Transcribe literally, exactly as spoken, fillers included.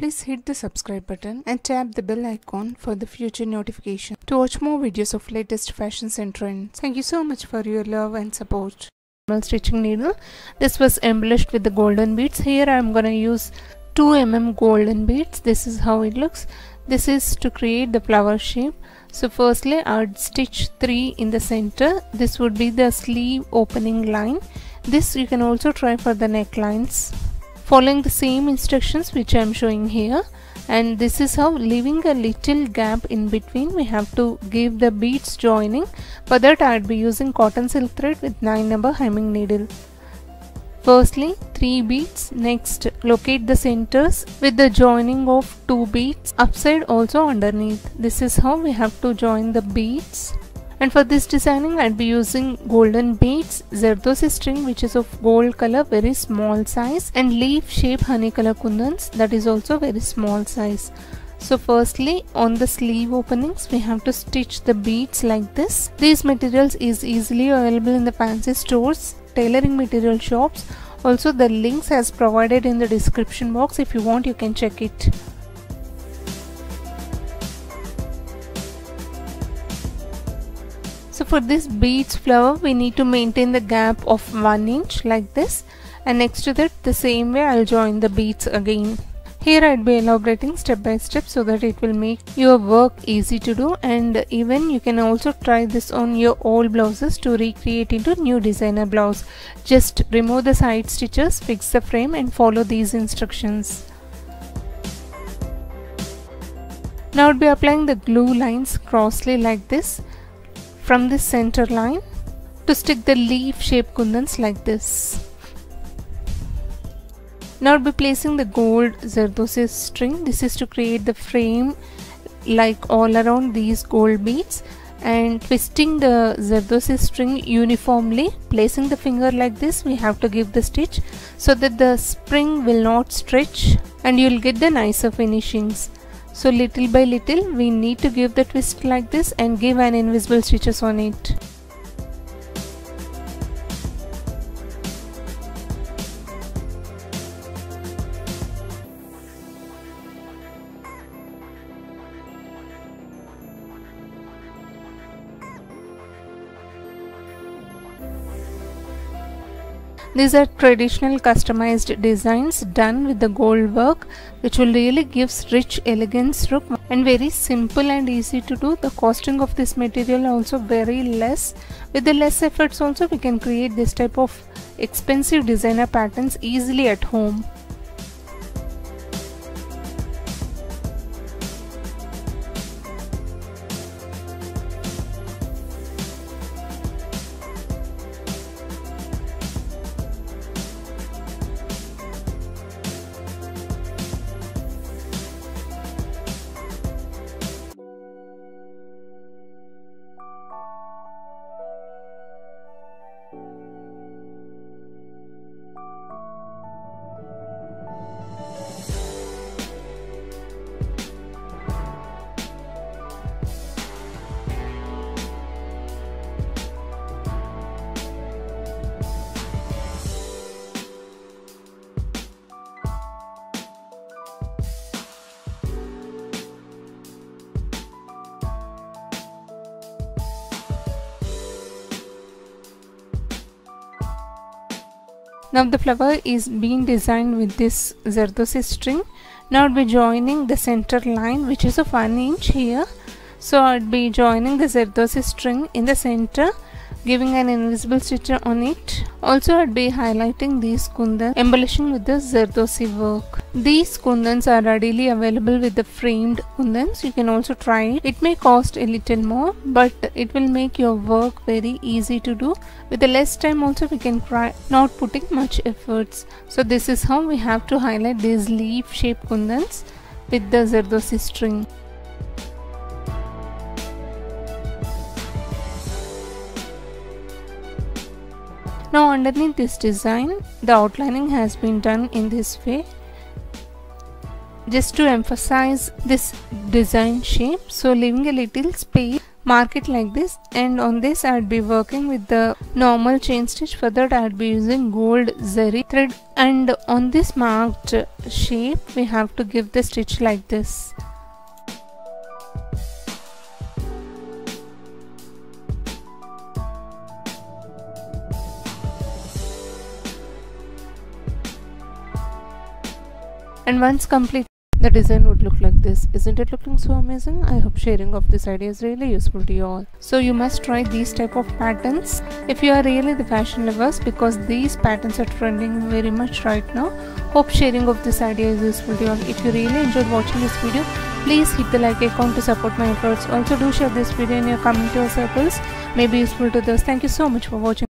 Please hit the subscribe button and tap the bell icon for the future notification to watch more videos of latest fashions and trends. Thank you so much for your love and support. Stitching needle. This was embellished with the golden beads. Here I am gonna use two millimeter golden beads. This is how it looks. This is to create the flower shape. So firstly I would stitch three in the center. This would be the sleeve opening line. This you can also try for the necklines, following the same instructions which I am showing here. And this is how, leaving a little gap in between, we have to give the beads joining. For that I would be using cotton silk thread with nine number hemming needle. Firstly three beads, next locate the centers with the joining of two beads, upside also underneath. This is how we have to join the beads. And for this designing I'd be using golden beads, Zardosi string which is of gold color, very small size, and leaf shape honey color kundans, that is also very small size. So firstly on the sleeve openings we have to stitch the beads like this. These materials is easily available in the fancy stores, tailoring material shops. Also the links as provided in the description box. If you want you can check it. So for this beads flower we need to maintain the gap of one inch like this, and next to that the same way I'll join the beads again. Here I'd be elaborating step by step so that it will make your work easy to do, and even you can also try this on your old blouses to recreate into new designer blouse. Just remove the side stitches, fix the frame and follow these instructions. Now I'd be applying the glue lines crossly like this from this center line to stick the leaf shape kundans like this. Now I'll be placing the gold Zardosi string. This is to create the frame like all around these gold beads, and twisting the Zardosi string uniformly, placing the finger like this, we have to give the stitch so that the spring will not stretch and you will get the nicer finishings. So little by little we need to give the twist like this and give an invisible stitches on it. These are traditional customized designs done with the gold work, which will really gives rich elegance look, and very simple and easy to do. The costing of this material also very less. With the less efforts also we can create this type of expensive designer patterns easily at home. Now the flower is being designed with this Zardosi string. Now I'll be joining the center line which is of one inch here. So I'll be joining the Zardosi string in the center, giving an invisible stitch on it. Also I'll be highlighting these kundans, embellishing with the Zardosi work. These kundans are readily available with the framed kundans. You can also try it. It may cost a little more, but it will make your work very easy to do. With the less time also we can try, not putting much efforts. So this is how we have to highlight these leaf shaped kundans with the Zardosi string. Now underneath this design, the outlining has been done in this way, just to emphasize this design shape. So leaving a little space mark it like this, and on this I would be working with the normal chain stitch. For that I would be using gold zari thread, and on this marked shape we have to give the stitch like this. And once complete, the design would look like this. Isn't it looking so amazing? I hope sharing of this idea is really useful to you all. So you must try these type of patterns if you are really the fashion lovers, because these patterns are trending very much right now. Hope sharing of this idea is useful to you all. If you really enjoyed watching this video, please hit the like icon to support my efforts. Also do share this video in your community or circles. May be useful to those. Thank you so much for watching.